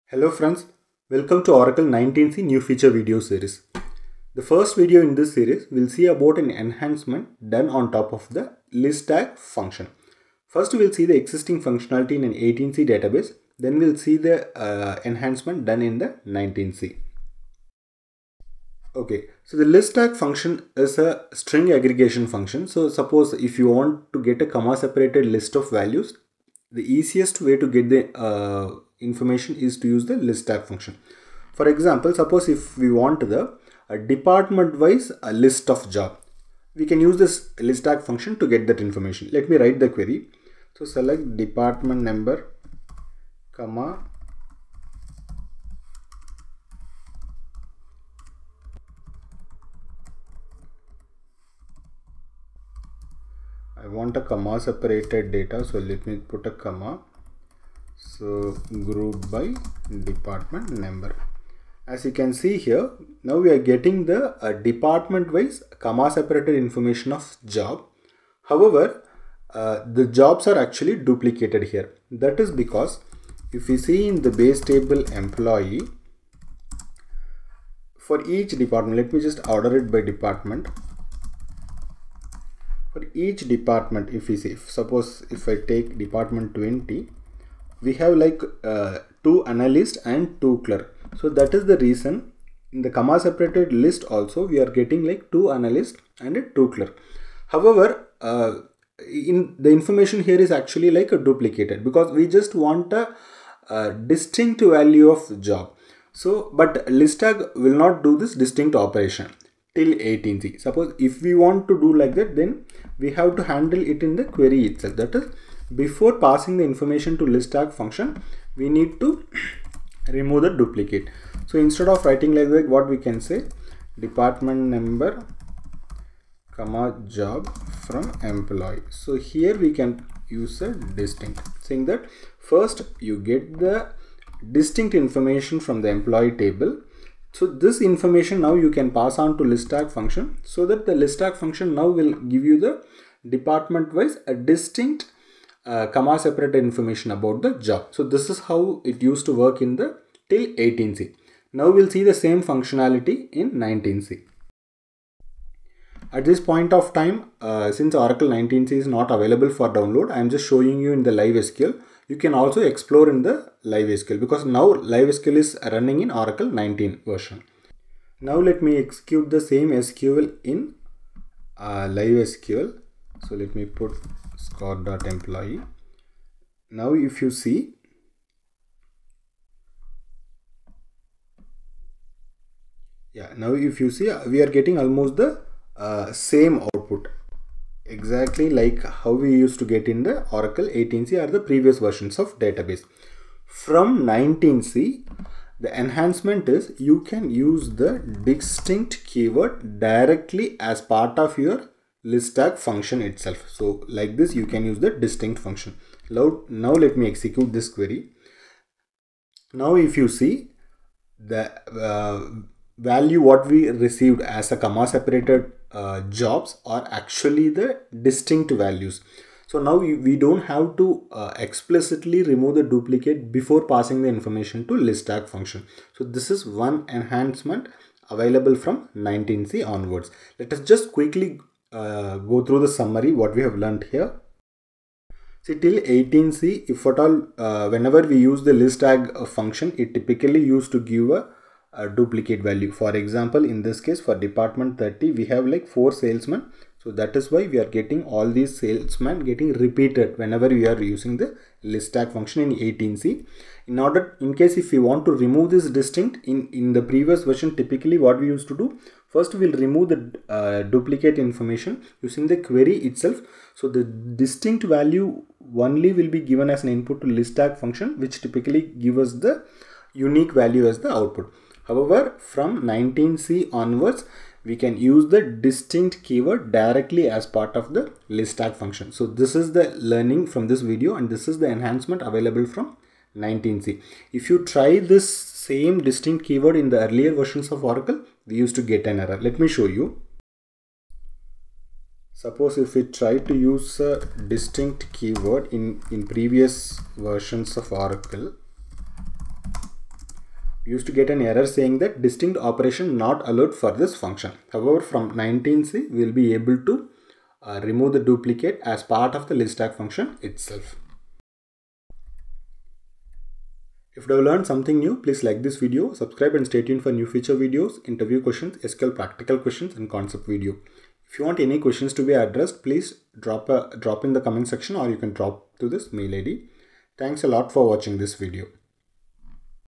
Hello friends, welcome to Oracle 19C new feature video series. The first video in this series will see about an enhancement done on top of the list tag function. First we'll see the existing functionality in an 18C database, then we'll see the enhancement done in the 19C. Okay, so the list tag function is a string aggregation function. So suppose if you want to get a comma separated list of values, the easiest way to get the information is to use the list tag function. For example, suppose if we want the department wise list of job, we can use this list tag function to get that information. Let me write the query. So select department number, comma, I want a comma separated data, so let me put a comma. So group by department number. As you can see here, now we are getting the department wise comma separated information of job. However, the jobs are actually duplicated here. That is because if we see in the base table employee, for each department, let me just order it by department. For each department, if we see, suppose if I take department 20, we have like 2 analysts and 2 clerk. So that is the reason in the comma separated list also we are getting like 2 analysts and a 2 clerk. However, in the information here is actually like a duplicated because we just want a distinct value of job. So but list tag will not do this distinct operation till 18C. Suppose if we want to do like that, then we have to handle it in the query itself. That is, before passing the information to list tag function, we need to remove the duplicate. So instead of writing like that, what we can say, department number, comma, job from employee. So here we can use a distinct, saying that first you get the distinct information from the employee table. So this information now you can pass on to list tag function, so that the list tag function now will give you the department wise a distinct comma separated information about the job. So this is how it used to work in the till 18C. Now we'll see the same functionality in 19C. At this point of time, since Oracle 19C is not available for download, I am just showing you in the live SQL. You can also explore in the live SQL because now live SQL is running in Oracle 19 version. Now let me execute the same SQL in live SQL. So let me put Scott.employee. Now if you see, we are getting almost the same output, exactly like how we used to get in the Oracle 18C or the previous versions of database. From 19C, the enhancement is you can use the distinct keyword directly as part of your list tag function itself. So like this you can use the distinct function. Now let me execute this query. Now if you see, the value what we received as a comma separated jobs are actually the distinct values. So now we don't have to explicitly remove the duplicate before passing the information to list tag function. So this is one enhancement available from 19C onwards. Let us just quickly go through the summary what we have learned here. See, till 18C, if at all whenever we use the list tag function, it typically used to give a duplicate value. For example, in this case for department 30, we have like 4 salesmen. So that is why we are getting all these salesmen getting repeated whenever we are using the list tag function in 18C. In case if we want to remove this distinct in the previous version, typically what we used to do, first we will remove the duplicate information using the query itself. So the distinct value only will be given as an input to list tag function, which typically gives us the unique value as the output. However, from 19C onwards, we can use the distinct keyword directly as part of the list tag function. So this is the learning from this video, and this is the enhancement available from 19C. If you try this same distinct keyword in the earlier versions of Oracle, we used to get an error. Let me show you. Suppose if we try to use a distinct keyword in previous versions of Oracle, we used to get an error saying that distinct operation not allowed for this function. However, from 19C, we will be able to remove the duplicate as part of the list-act function itself. If you have learned something new, please like this video, subscribe and stay tuned for new future videos, interview questions, SQL practical questions and concept video. If you want any questions to be addressed, please drop in the comment section, or you can drop to this mail ID. Thanks a lot for watching this video.